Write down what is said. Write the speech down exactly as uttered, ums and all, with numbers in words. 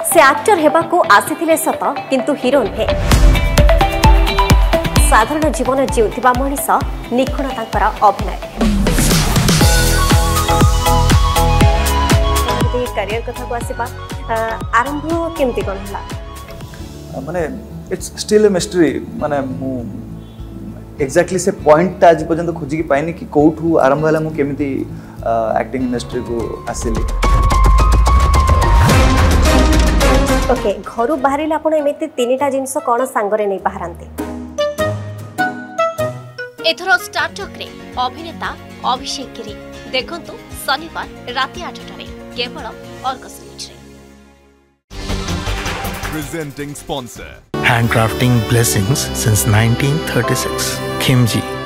से एक्टर हेबा को आसीथिले सत किंतु हीरो नुहे साधारण जीवन जीउथिबा मनीष निखुण तांकर अभिनय करियर कथा को आसीबा आरंभ केमती कोन हला माने इट्स स्टिल अ मिस्ट्री माने मु एक्जेक्टली से पॉइंट आज पर्यंत खोजी की पाइनी कि कोठू आरंभ हला मु केमती एक्टिंग इंडस्ट्री को आसिली ओके घरु बाहरिला आपण एमिति तीनटा जिंस कोन सांगरे नै बाहरंती एथरो स्टार्टअप रे अभिनेता अभिषेक गिरी देखंतु शनिवार राति आठ टारे केवल अर्गस न्यूज रे Presenting sponsor. Handcrafting blessings since nineteen thirty-six. Khimji.